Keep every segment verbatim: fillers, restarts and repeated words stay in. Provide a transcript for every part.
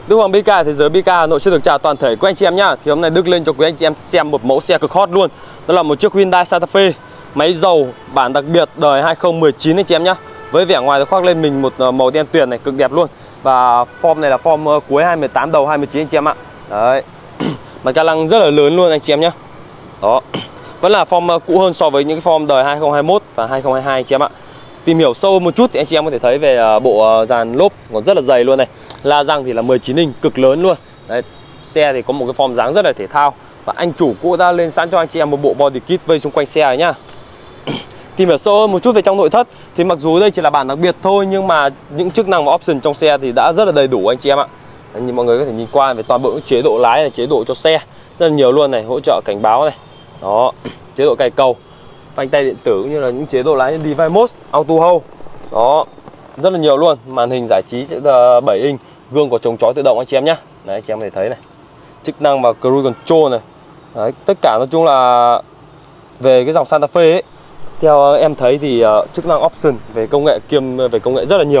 Đức Hoàng bê ca Thế giới bê ca Hà Nội xin được chào toàn thể quý anh chị em nhá. Thì hôm nay Đức lên cho quý anh chị em xem một mẫu xe cực hot luôn. Đó là một chiếc Hyundai Santa Fe máy dầu bản đặc biệt đời hai không một chín anh chị em nhá. Với vẻ ngoài nó khoác lên mình một màu đen tuyền này cực đẹp luôn. Và form này là form cuối hai mươi tám đầu hai mươi chín anh chị em ạ. Đấy. Mặt ca lăng rất là lớn luôn anh chị em nhá. Đó. Vẫn là form cũ hơn so với những cái form đời hai không hai mốt và hai không hai hai anh chị em ạ. Tìm hiểu sâu một chút thì anh chị em có thể thấy về bộ dàn lốp còn rất là dày luôn này. La răng thì là mười chín inch cực lớn luôn. Đấy, xe thì có một cái form dáng rất là thể thao. Và anh chủ cũ đã lên sẵn cho anh chị em một bộ body kit vây xung quanh xe này nhá. Tìm hiểu sâu hơn một chút về trong nội thất thì mặc dù đây chỉ là bản đặc biệt thôi, nhưng mà những chức năng và option trong xe thì đã rất là đầy đủ anh chị em ạ. Đấy, như mọi người có thể nhìn qua về toàn bộ những chế độ lái này, chế độ cho xe rất là nhiều luôn này, hỗ trợ cảnh báo này. Đó, chế độ cày cầu, phanh tay điện tử cũng như là những chế độ lái như Drive Mode, Auto Hold. Đó, rất là nhiều luôn. Màn hình giải trí bảy inch, gương có chống chói tự động anh chị em nhé. Đấy, anh chị em có thể thấy này, chức năng và cruise control này. Đấy, tất cả nói chung là về cái dòng Santa Fe ấy, theo em thấy thì uh, chức năng option về công nghệ kiêm về công nghệ rất là nhiều.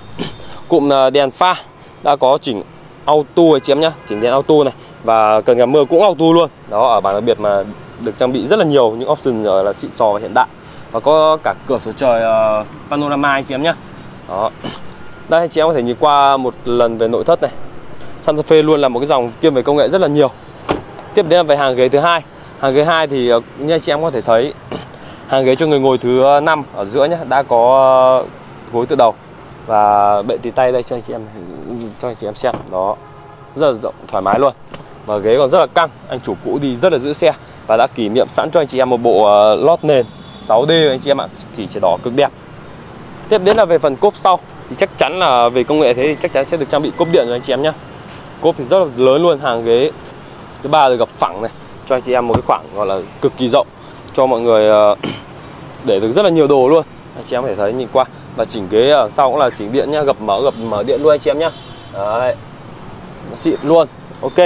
Cụm uh, đèn pha đã có chỉnh auto anh chị em nhé, chỉnh đèn auto này, và cần gặp mưa cũng auto luôn. Đó, ở bản đặc biệt mà được trang bị rất là nhiều những option là xịn sò và hiện đại. Và có cả cửa sổ trời uh, panorama anh chị em nhé. Đó. Đây anh chị em có thể nhìn qua một lần về nội thất này. Santa Fe luôn là một cái dòng kiêm về công nghệ rất là nhiều. Tiếp đến là về hàng ghế thứ hai. Hàng ghế hai thì uh, như anh chị em có thể thấy hàng ghế cho người ngồi thứ năm ở giữa nhé, đã có uh, gối tự đầu và bệ tì tay đây cho anh chị em cho anh chị em xem. Đó, rất là rộng thoải mái luôn. Và ghế còn rất là căng. Anh chủ cũ đi rất là giữ xe và đã kỷ niệm sẵn cho anh chị em một bộ uh, lót nền sáu D anh chị em ạ, chỉ chỉ đỏ cực đẹp. Tiếp đến là về phần cốp sau thì chắc chắn là về công nghệ thế thì chắc chắn sẽ được trang bị cốp điện rồi anh chị em nhé. Cốp thì rất là lớn luôn, hàng ghế thứ ba được gập phẳng này, cho anh chị em một cái khoảng gọi là cực kỳ rộng cho mọi người uh, để được rất là nhiều đồ luôn. Anh chị em có thể thấy nhìn qua. Và chỉnh ghế ở sau cũng là chỉnh điện nhá, gập mở gập mở điện luôn anh chị em nhé. Đấy, nó xịn luôn. Ok.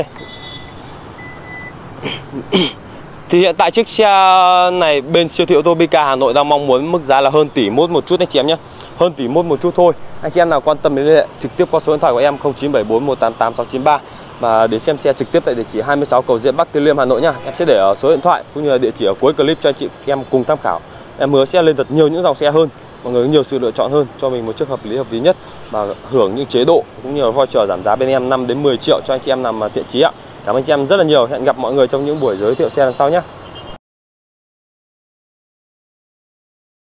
Thì hiện tại chiếc xe này bên siêu thị ô tô bê ca Hà Nội đang mong muốn mức giá là hơn tỷ mốt một chút anh chị em nhé. Hơn tỷ mốt một chút thôi. Anh chị em nào quan tâm đến liên hệ trực tiếp qua số điện thoại của em không chín bảy bốn một tám tám sáu chín ba và để xem xe trực tiếp tại địa chỉ hai mươi sáu Cầu Diễn Bắc Từ Liêm Hà Nội nhá. Em sẽ để ở số điện thoại cũng như là địa chỉ ở cuối clip cho anh chị em cùng tham khảo. Em hứa sẽ lên thật nhiều những dòng xe hơn, mọi người có nhiều sự lựa chọn hơn, cho mình một chiếc hợp lý hợp lý nhất và hưởng những chế độ cũng như là voucher giảm giá bên em năm đến mười triệu cho anh chị em làm thiện chí ạ. Cảm ơn anh chị em rất là nhiều. Hẹn gặp mọi người trong những buổi giới thiệu xe lần sau nhé.